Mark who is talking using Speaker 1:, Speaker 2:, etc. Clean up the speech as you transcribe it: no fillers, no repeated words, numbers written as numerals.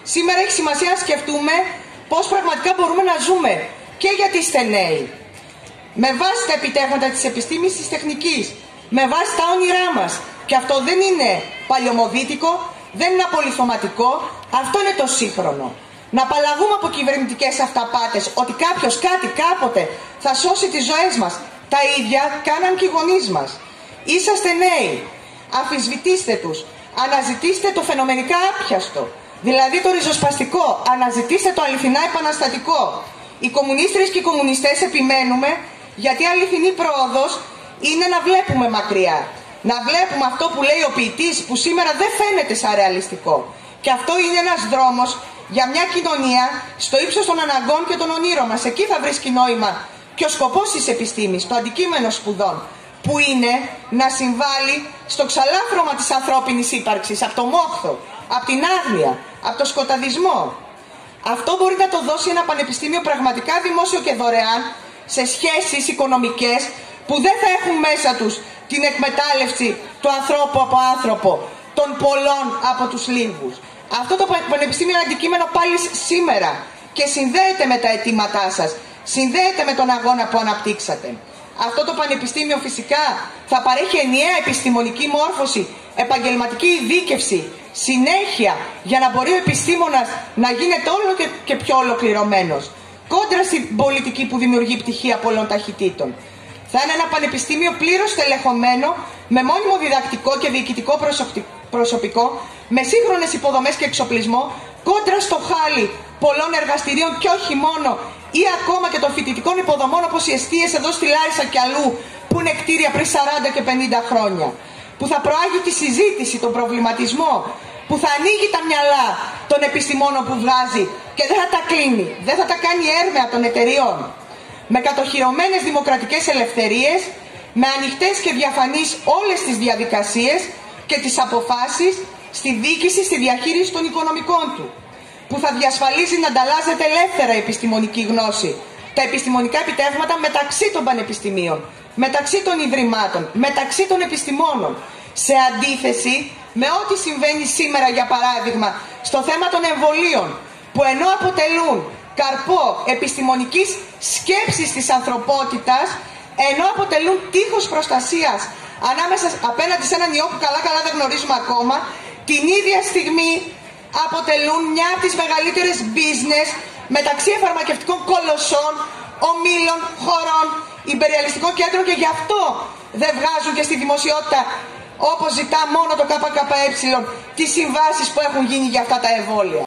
Speaker 1: Σήμερα έχει σημασία να σκεφτούμε πώς πραγματικά μπορούμε να ζούμε και για τις στενέοι. Με βάση τα επιτεύγματα της επιστήμης, της τεχνικής, με βάση τα όνειρά μας. Και αυτό δεν είναι παλιωμοδίτικο, δεν είναι απολιθωματικό, αυτό είναι το σύγχρονο. Να απαλλαγούμε από κυβερνητικές αυταπάτες ότι κάποιος κάτι κάποτε θα σώσει τις ζωές μας. Τα ίδια κάναν και οι γονείς μας. Είσαστε νέοι, αμφισβητήστε τους, αναζητήστε το φαινομενικά άπιαστο, δηλαδή το ριζοσπαστικό, αναζητήστε το αληθινά επαναστατικό. Οι κομμουνίστρες και οι κομμουνιστές επιμένουμε γιατί αληθινή πρόοδος είναι να βλέπουμε μακριά. Να βλέπουμε αυτό που λέει ο ποιητής που σήμερα δεν φαίνεται σαν ρεαλιστικό. Και αυτό είναι ένας δρόμος για μια κοινωνία στο ύψος των αναγκών και των ονείρων μας. Εκεί θα βρίσκει νόημα και ο σκοπός της επιστήμης, το αντικείμενο σπουδών, που είναι να συμβάλλει στο ξαλάφρωμα της ανθρώπινης ύπαρξης, από το μόχθο, από την άγνοια, από το σκοταδισμό. Αυτό μπορεί να το δώσει ένα πανεπιστήμιο πραγματικά δημόσιο και δωρεάν σε σχέσεις οικονομικές που δεν θα έχουν μέσα τους την εκμετάλλευση του ανθρώπου από άνθρωπο, των πολλών από τους λίγους. Αυτό το πανεπιστήμιο είναι αντικείμενο πάλι σήμερα και συνδέεται με τα αιτήματά σας, συνδέεται με τον αγώνα που αναπτύξατε. Αυτό το πανεπιστήμιο φυσικά θα παρέχει ενιαία επιστημονική μόρφωση, επαγγελματική ειδίκευση, συνέχεια για να μπορεί ο επιστήμονας να γίνεται όλο και πιο ολοκληρωμένος, κόντρα στην πολιτική που δημιουργεί πτυχία πολλών ταχυτήτων. Θα είναι ένα πανεπιστήμιο πλήρως τελεχωμένο, με μόνιμο διδακτικό και διοικητικό προσωπικό, με σύγχρονες υποδομές και εξοπλισμό, κόντρα στο χάλι πολλών εργαστηρίων και όχι μόνο, ή ακόμα και των φοιτητικών υποδομών όπως οι εστίες εδώ στη Λάρισα και αλλού, που είναι κτίρια πριν 40 και 50 χρόνια. Που θα προάγει τη συζήτηση, τον προβληματισμό, που θα ανοίγει τα μυαλά των επιστημόνων που βγάζει και δεν θα τα κλείνει, δεν θα τα κάνει έρμεα των εταιριών. Με κατοχυρωμένες δημοκρατικές ελευθερίες, με ανοιχτές και διαφανείς όλες τις διαδικασίες και τις αποφάσεις στη διοίκηση, στη διαχείριση των οικονομικών του, που θα διασφαλίζει να ανταλλάζεται ελεύθερα επιστημονική γνώση, τα επιστημονικά επιτεύγματα μεταξύ των πανεπιστημίων, μεταξύ των ιδρυμάτων, μεταξύ των επιστημόνων, σε αντίθεση με ό,τι συμβαίνει σήμερα, για παράδειγμα, στο θέμα των εμβολίων, που ενώ αποτελούν καρπό επιστημονικής σκέψης της ανθρωπότητας, ενώ αποτελούν τείχος προστασίας απέναντι σε έναν ιό που καλά δεν γνωρίζουμε ακόμα, την ίδια στιγμή αποτελούν μια από τις μεγαλύτερες business μεταξύ φαρμακευτικών κολοσσών, ομίλων, χωρών, υπεριαλιστικών κέντρων, και γι' αυτό δεν βγάζουν και στη δημοσιότητα, όπως ζητά μόνο το ΚΚΕ, τις συμβάσεις που έχουν γίνει για αυτά τα εμβόλια.